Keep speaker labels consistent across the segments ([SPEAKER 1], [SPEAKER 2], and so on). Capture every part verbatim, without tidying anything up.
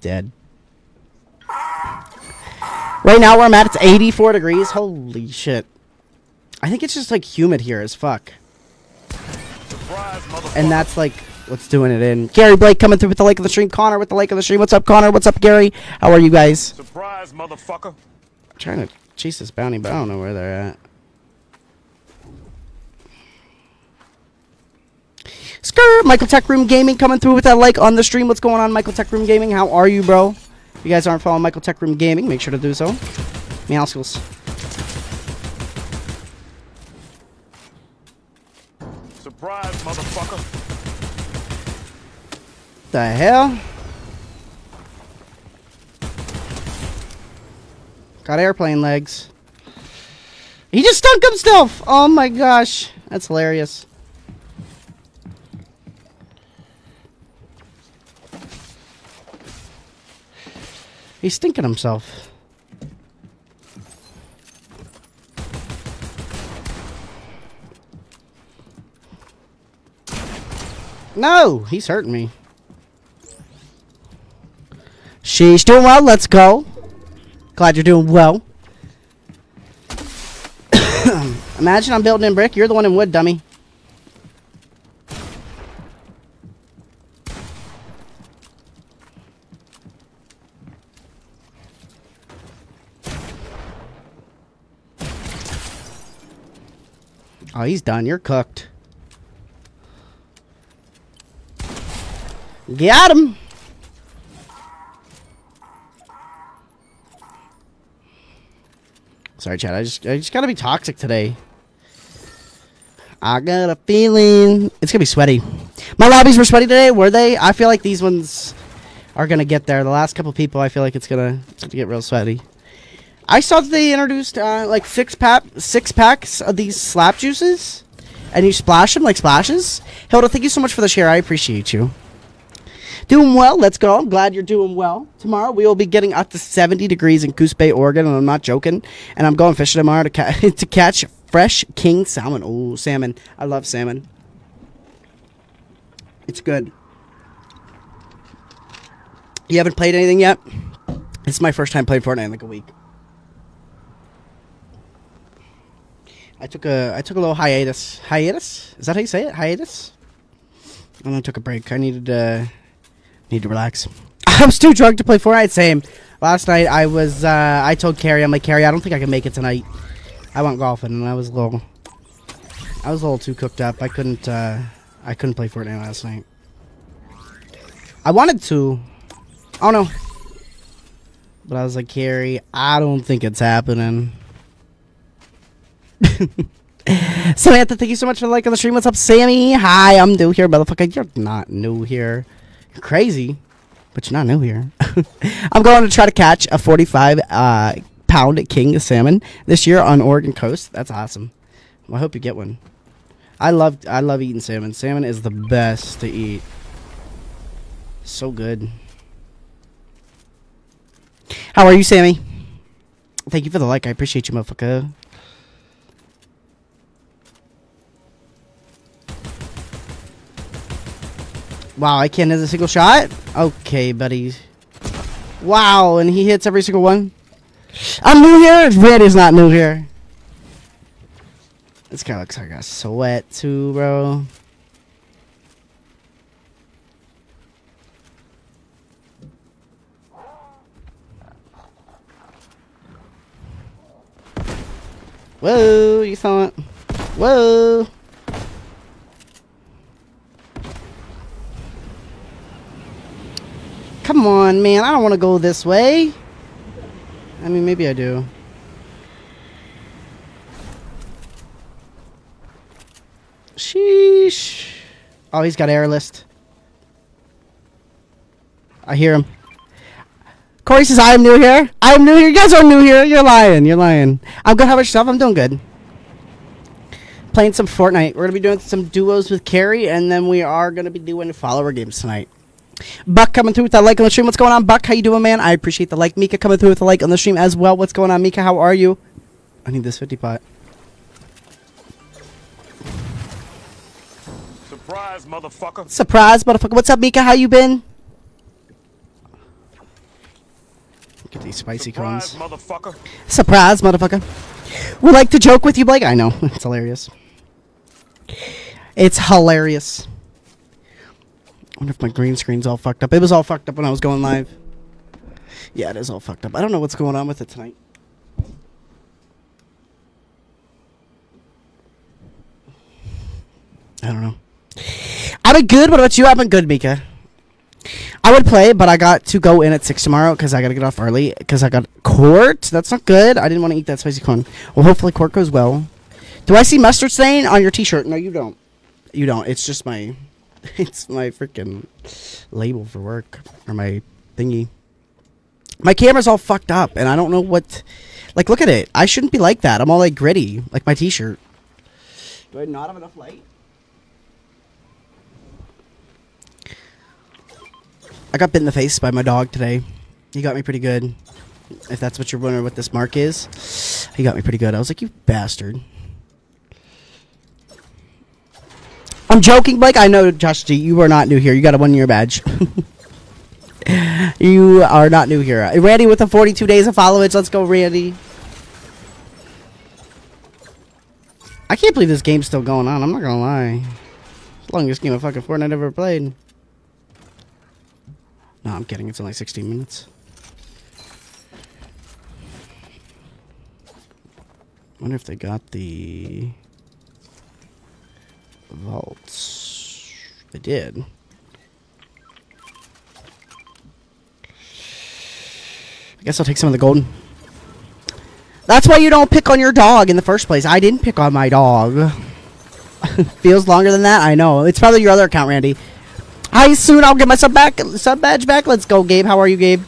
[SPEAKER 1] dead. Right now where I'm at, it's eighty-four degrees. Holy shit. I think it's just like humid here as fuck.
[SPEAKER 2] Surprise,
[SPEAKER 1] and that's like what's doing it in. Gary Blake coming through with the like of the stream. Connor with the like of the stream. What's up, Connor? What's up, Gary? How are you guys?
[SPEAKER 2] Surprise, motherfucker.
[SPEAKER 1] I'm trying to chase this bounty, but I don't know where they're at. Skrr! Michael Tech Room Gaming coming through with that like on the stream. What's going on, Michael Tech Room Gaming? How are you, bro? If you guys aren't following Michael Tech Room Gaming, make sure to do so. Meow skills.
[SPEAKER 2] Surprise, motherfucker.
[SPEAKER 1] The hell? Got airplane legs. He just stunk himself! Oh my gosh. That's hilarious. He's stinking himself. No, he's hurting me. She's doing well. Let's go. Glad you're doing well. Imagine I'm building in brick. You're the one in wood, dummy. Oh, he's done. You're cooked. Got him. Sorry, Chad. I just, I just gotta be toxic today. I got a feeling it's gonna be sweaty. My lobbies were sweaty today, were they? I feel like these ones are gonna get there. The last couple people, I feel like it's gonna, it's gonna get real sweaty. I saw that they introduced uh, like six pack, six packs of these slap juices, and you splash them like splashes. Hilda, thank you so much for the share. I appreciate you. Doing well. Let's go. I'm glad you're doing well. Tomorrow we will be getting up to seventy degrees in Goose Bay, Oregon, and I'm not joking. And I'm going fishing tomorrow to, ca to catch fresh king salmon. Oh, salmon. I love salmon. It's good. You haven't played anything yet? It's my first time playing Fortnite in like a week. I took a I took a little hiatus. Hiatus? Is that how you say it? Hiatus? And I took a break. I needed uh need to relax. I was too drunk to play Fortnite. Same. Last night I was uh I told Carrie, I'm like, Carrie, I don't think I can make it tonight. I went golfing and I was a little I was a little too cooked up. I couldn't uh I couldn't play Fortnite last night. I wanted to. Oh no. But I was like, Carrie, I don't think it's happening. Samantha, thank you so much for the like on the stream. What's up, Sammy? Hi, I'm new here, motherfucker. You're not new here. You're crazy, but you're not new here. I'm going to try to catch a forty-five uh, pound king salmon this year on Oregon coast. That's awesome. Well, I hope you get one. I love I love eating salmon. Salmon is the best to eat. So good. How are you, Sammy? Thank you for the like. I appreciate you, motherfucker. Wow, I can't hit a single shot? Okay, buddy. Wow, and he hits every single one. I'm new here? Randy's not new here. This guy looks like a sweat too, bro. Whoa, you saw it. Whoa. Come on, man. I don't want to go this way. I mean, maybe I do. Sheesh. Oh, he's got air list. I hear him. Corey says, I'm new here. I'm new here. You guys are new here. You're lying. You're lying. I'm good. How about yourself? I'm doing good. Playing some Fortnite. We're going to be doing some duos with Carrie, and then we are going to be doing follower games tonight. Buck coming through with that like on the stream. What's going on, Buck? How you doing, man? I appreciate the like. Mika coming through with the like on the stream as well. What's going on, Mika? How are you? I need this fifty pot.
[SPEAKER 2] Surprise, motherfucker.
[SPEAKER 1] Surprise, motherfucker. What's up, Mika? How you been? Get these spicy
[SPEAKER 2] Surprise,
[SPEAKER 1] cones.
[SPEAKER 2] motherfucker.
[SPEAKER 1] Surprise, motherfucker. We like to joke with you, Blake. I know. It's hilarious. It's hilarious. I wonder if my green screen's all fucked up. It was all fucked up when I was going live. Yeah, it is all fucked up. I don't know what's going on with it tonight. I don't know. I've been good. What about you? I've been good, Mika. I would play, but I got to go in at six tomorrow because I got to get off early because I got court. That's not good. I didn't want to eat that spicy corn. Well, hopefully court goes well. Do I see mustard stain on your t-shirt? No, you don't. You don't. It's just my... It's my freaking label for work. Or my thingy. My camera's all fucked up, and I don't know what... Like, look at it. I shouldn't be like that. I'm all, like, gritty. Like my t-shirt. Do I not have enough light? I got bit in the face by my dog today. He got me pretty good. If that's what you're wondering what this mark is. He got me pretty good. I was like, you bastard. I'm joking, Blake. I know, Josh G. You are not new here. You got a one-year badge. You are not new here. Randy with the forty-two days of followage. Let's go, Randy. I can't believe this game's still going on. I'm not gonna lie. It's the longest game of fucking Fortnite I've ever played. No, I'm kidding. It's only sixteen minutes. Wonder if they got the vaults. They did. I guess I'll take some of the golden. That's why you don't pick on your dog in the first place. I didn't pick on my dog. Feels longer than that? I know. It's probably your other account, Randy. Hi, soon I'll get my sub back, sub badge back. Let's go, Gabe. How are you, Gabe?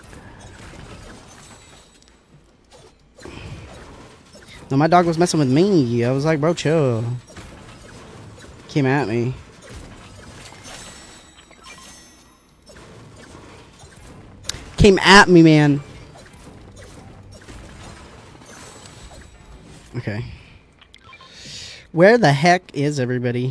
[SPEAKER 1] No, my dog was messing with me. I was like, bro, chill. Came at me. Came at me, man. Okay. Where the heck is everybody?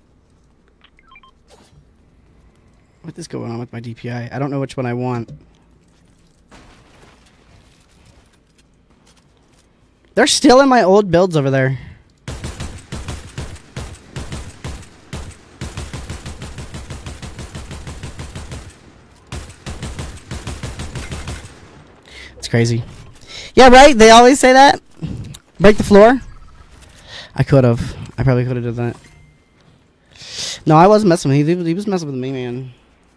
[SPEAKER 1] What is going on with my D P I? I don't know which one I want. They're still in my old builds over there. It's crazy. Yeah, right? They always say that. Break the floor. I could have. I probably could have done that. No, I wasn't messing with him. He, he was messing with me, man.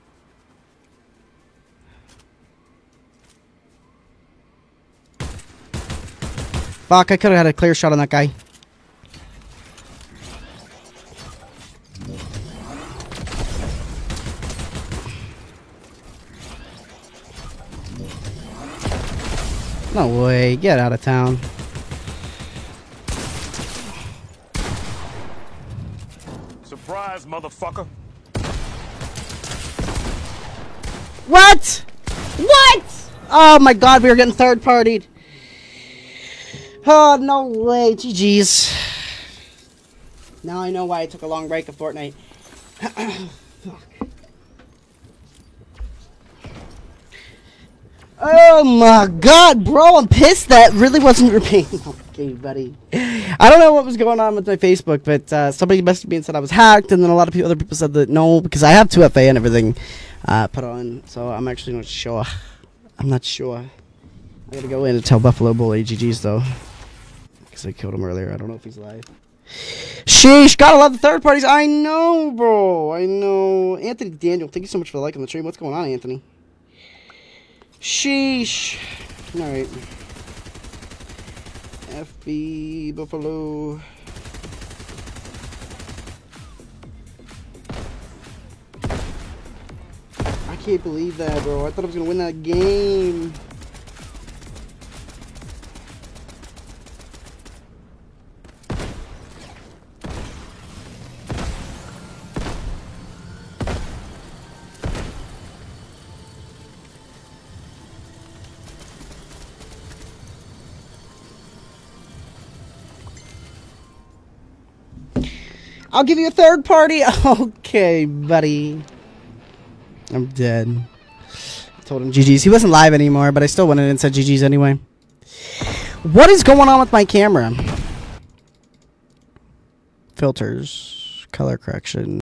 [SPEAKER 1] Fuck, I could have had a clear shot on that guy. No way. Get out of town.
[SPEAKER 2] Surprise, motherfucker.
[SPEAKER 1] What? What? Oh my god, we were getting third partied. Oh, no way. G G's. Now I know why I took a long break of Fortnite. Fuck. Oh my god, bro, I'm pissed that really wasn't repeating. Okay, buddy. I don't know what was going on with my Facebook, but uh, somebody messaged me and said I was hacked, and then a lot of people, other people said that no, because I have two F A and everything uh, put on, so I'm actually not sure. I'm not sure. I gotta go in and tell Buffalo Bull A G Gs, though. Because I killed him earlier. I don't know if he's alive. Sheesh, gotta love the third parties. I know, bro. I know. Anthony Daniel, thank you so much for liking the stream. What's going on, Anthony? Sheesh. Alright. F B Buffalo. I can't believe that, bro. I thought I was gonna win that game. I'll give you a third party. Okay, buddy. I'm dead. Told him G G's. He wasn't live anymore, but I still went in and said G G's anyway. What is going on with my camera? Filters. Color correction.